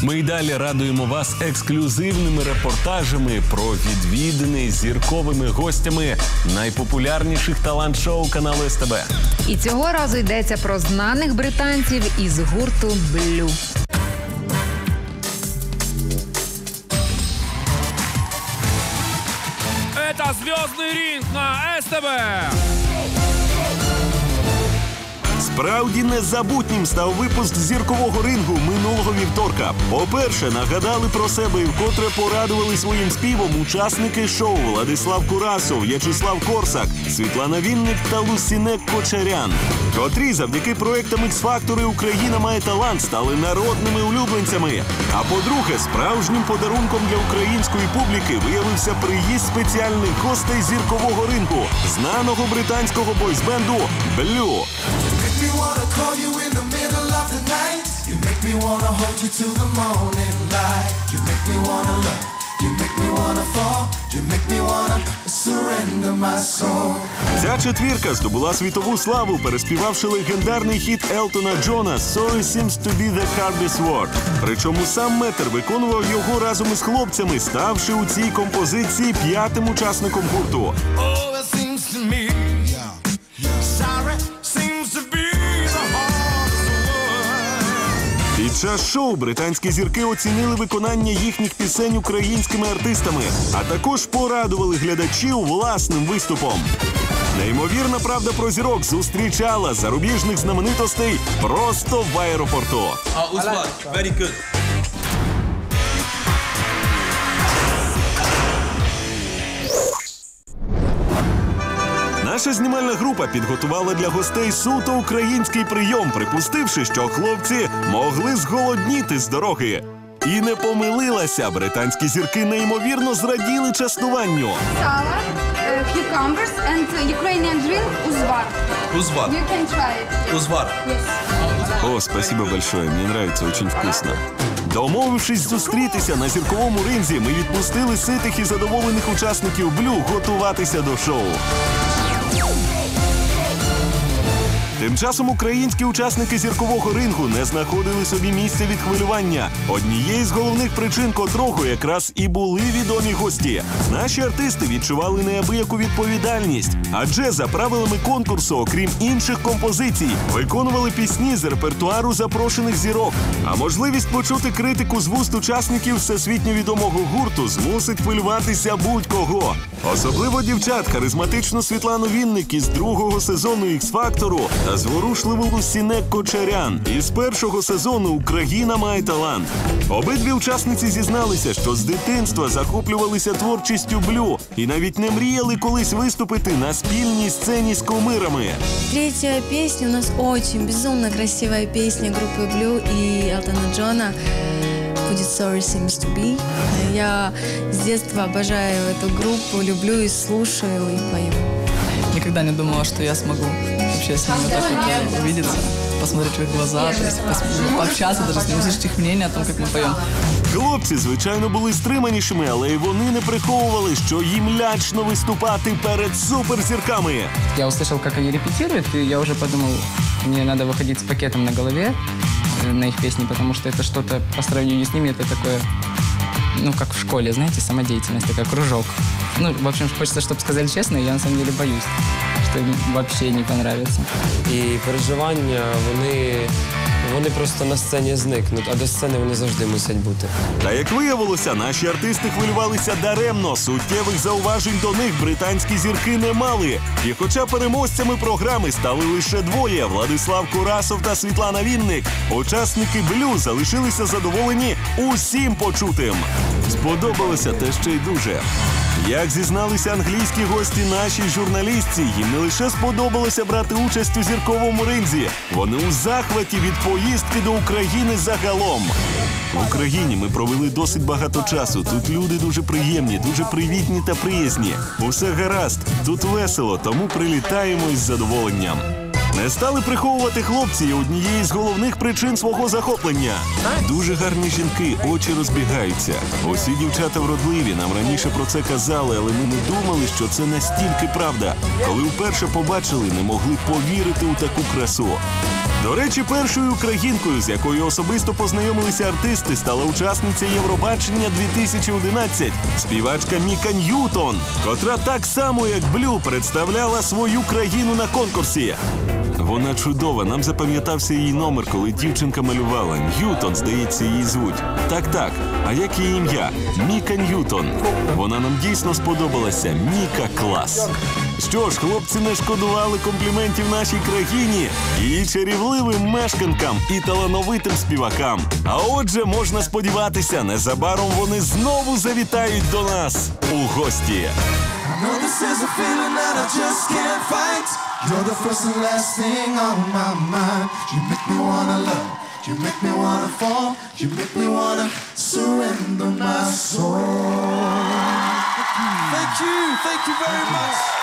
Ми й далі радуємо вас ексклюзивними репортажами про відвідини зірковими гостями найпопулярніших талант-шоу каналу СТБ. І цього разу йдеться про знаних британців із гурту Blue. Это «Звездный ринг» на СТБ. Справді незабутнім став випуск зіркового рингу минулого вівторка. По-перше, нагадали про себе і вкотре порадували своїм співом учасники шоу Владислав Курасов, В'ячеслав Корсак, Світлана Вінник та Лусінек Кочарян, котрі завдяки проектам X-Factor «Україна має талант» стали народними улюбленцями. А по-друге, справжнім подарунком для української публіки виявився приїзд спеціальних гостей зіркового рингу, знаного британського бойсбенду Blue. You wanna call you in the middle of the night. You make me wanna hold you till the morning light. You make me wanna love. You make me wanna fall. You make me wanna surrender my soul. Ця четвірка здобула світову славу, переспівавши легендарний хіт Елтона Джона «Sorry seems to be the hardest word». Причому сам Метр виконував його разом із хлопцями, ставши у цій композиції 5-тим учасником гурту. Oh, it seems to me. Sorry seems to be. Під час шоу британські зірки оцінили виконання їхніх пісень українськими артистами, а також порадували глядачів власним виступом. Неймовірна правда про зірок зустрічала зарубіжних знаменитостей просто в аеропорту. Узбак, very good. Наша знімальна група підготувала для гостей суто український прийом, припустивши, що хлопці могли зголодніти з дороги. І не помилилася. Британські зірки неймовірно зраділи частуванню. Salad, cucumbers and Ukrainian drink узвар. Узвар. You can try it. Узвар. Yes. О, спасибо большое, мне нравится, очень вкусно. Домовившись зустрітися на зірковому ринзі, ми відпустили ситих і задоволених учасників Blue готуватися до шоу. Тим часом українські учасники зіркового рингу не знаходили собі місця від хвилювання. Однією з головних причин котрого якраз і були відомі гості. Наші артисти відчували неабияку відповідальність, адже за правилами конкурсу, окрім інших композицій, виконували пісні з репертуару запрошених зірок. А можливість почути критику з вуст учасників всесвітньо відомого гурту змусить хвилюватися будь-кого. Особливо дівчат, харизматичну Світлану Вінник із 2-го сезону X-Factor та зворушливу Лусінек Кочарян із 1-го сезону «Україна має талант». Обидві учасниці зізналися, що з дитинства захоплювалися творчістю Blue і навіть не мріяли колись виступити на спільній сцені з кумирами. Третья песня у нас очень безумно красивая песня группы Blue и Элтона Джона. Будет «Sorry seems to be». Я с детства обожаю эту группу, люблю и слушаю, и пою. Никогда не думала, что я смогу вообще с ними так вот увидеться, посмотреть в их глаза, то есть пообщаться, даже с ними, услышать их мнение о том, как мы поем. Хлопці, звичайно, були стриманішими, але й вони не приховували, що їм лячно виступати перед суперзірками. Я услышал, как они репетируют, и я уже подумал, мне надо выходить с пакетом на голове на их песни, потому что это что-то по сравнению с ними, это такое, ну, как в школе, знаете, самодеятельность, такой кружок. Ну, в общем, хочется, чтобы сказали честно, и я на самом деле боюсь, что им вообще не понравится. І переживання, вони просто на сцені зникнуть, а до сцени вони завжди мусять бути. Та як виявилося, наші артисти хвилювалися даремно. Суттєвих зауважень до них британські зірки не мали. І хоча переможцями програми стали лише двоє – Владислав Курасов та Світлана Вінник, учасники Blue залишилися задоволені усім почутим. Сподобалося те ще й дуже. Як зізналися англійські гості нашій журналістці, їм не лише сподобалося брати участь у зірковому ринзі, вони у захваті від поїздки до України загалом. В Україні ми провели досить багато часу. Тут люди дуже приємні, дуже привітні та приязні. Усе гаразд, тут весело, тому прилітаємо із задоволенням. Не стали приховувати хлопці однієї з головних причин свого захоплення. Дуже гарні жінки, очі розбігаються. Усі дівчата вродливі, нам раніше про це казали, але ми не думали, що це настільки правда. Коли вперше побачили, не могли повірити у таку красу. До речі, першою українкою, з якою особисто познайомилися артисти, стала учасниця Євробачення 2011 – співачка Міка Ньютон, котра так само, як Блю, представляла свою країну на конкурсі. Вона чудова, нам запам'ятався її номер, коли дівчинка малювала. Ньютон, здається, її звуть. Так, а як її ім'я? Міка Ньютон. Вона нам дійсно сподобалася. Міка клас. Що ж, хлопці не шкодували компліментів нашій країні, її чарівливим мешканкам і талановитим співакам. А отже, можна сподіватися, незабаром вони знову завітають до нас у гості. You're the first and last thing on my mind. You make me wanna love, you make me wanna fall, you make me wanna surrender my soul. Thank you very much.